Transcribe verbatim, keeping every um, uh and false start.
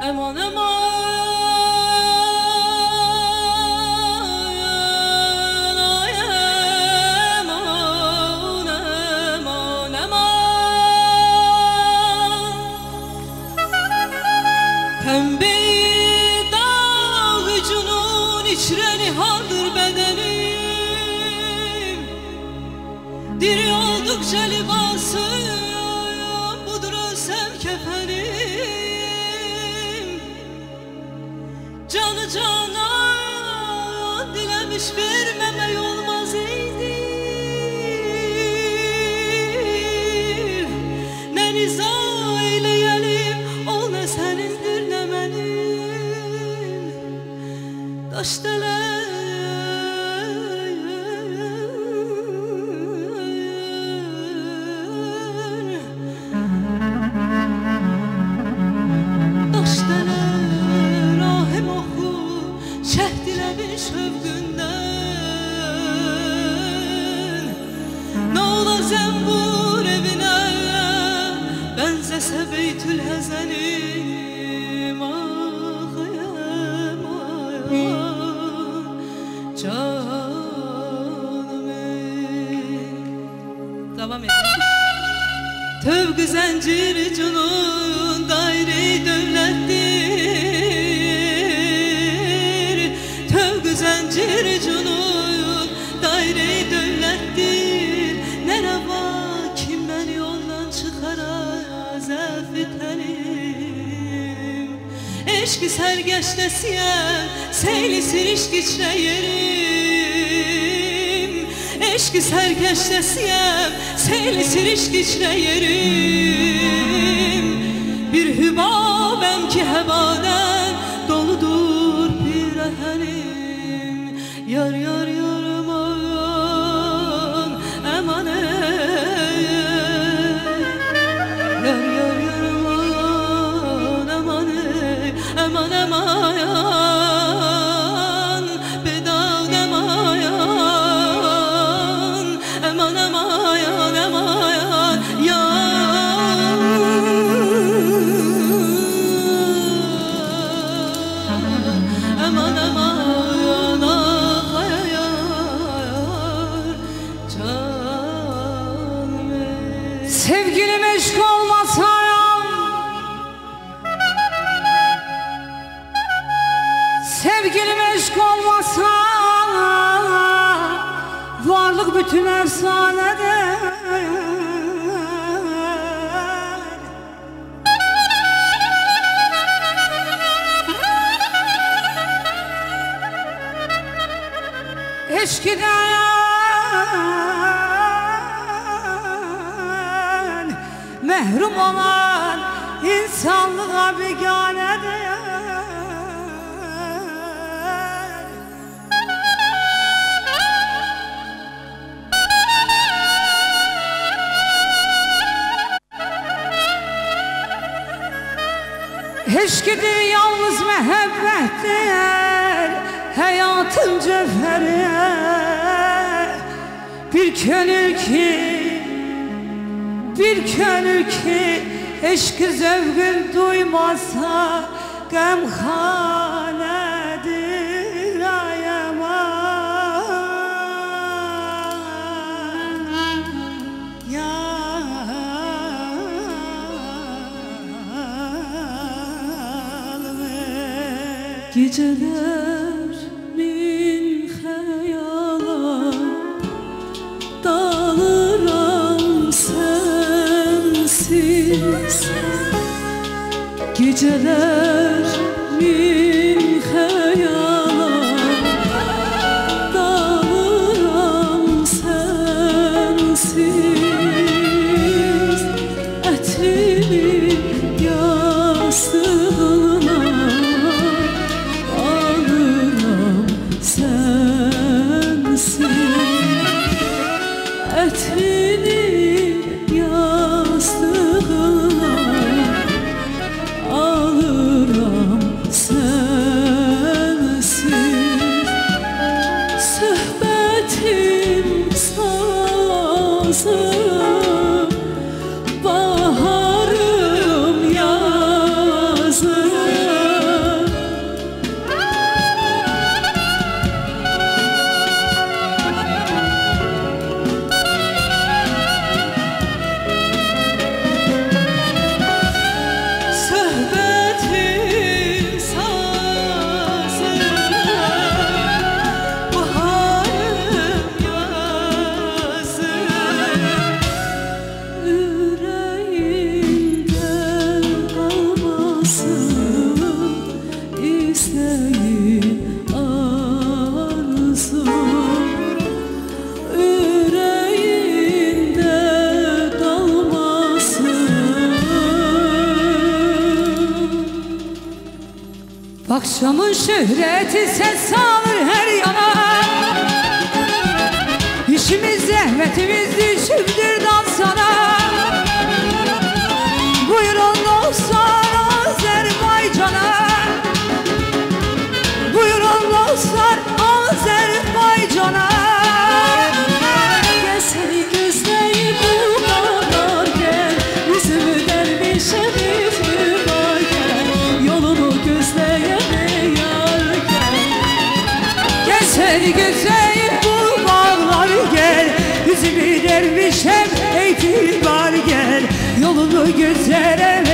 Eman eman pembe dağ ucunun içre nihaldır bedenim. Diri oldukça libasım budur ölsem kefenim. Canı canan dilemiş vermemek olmaz idi. Ne nizah eyleyelim ol ne senindir ne benim. Taş deler taş deler rahim oku şeh dilemiş övgünden. Ne ola zembur evine benzese beytül hezenim. Ah ayem ayem canım ey. Devam edelim. Tövgü zinciri cunun daire devlettir. Tövgü zinciri cunun daire devlettir. Ne reva kim beni yoldan çıkara zafetenim. Eşki sergeçlesiyen seyli siriş geçre yerim. Eşki sergeçlesiyem seyli siriş geçre yerim. Bir hübabem ki hevaden doludur pirehenim. Yar yar yar aman eman ey. Yar yar yar aman eman ey. Eman eman bedad emayan. Eman emayan emayan yar. Eman emayan ah yar canım ey. Sevgilim eşk olmasayam, sevgilim eşk olmasa varlık bütün efsanedir. Eşkiden mehrum olan insanlığa biganedir. Eşkidir yalnız mehabbettir hayatın cevheri. Bir gönül ki, bir gönül ki eşkı zevgün duymazsa gamhanedir ayaman. Yanım ey. Geceler min hayala dağılıram sensiz. Geceler min hayala dağılıram sensiz. Etrini yastığına alırım sensiz. Etrini yastığına alırım sensiz. Akşamın şöhreti ses salır her yana. İşimiz zahmetimiz düşüptür dansana. Buyurun dostlar Azerbaycan'a. Buyurun dostlar Azerbaycan'a. Gel seni gözleyip bulmalar gel. Yüzümü dervişe var gel. Yolunu gözleyene yar gel. Gel seni gözleyip bu bağlar gel. Yüzümü dervişem eğitim var gel. Yolunu gözlere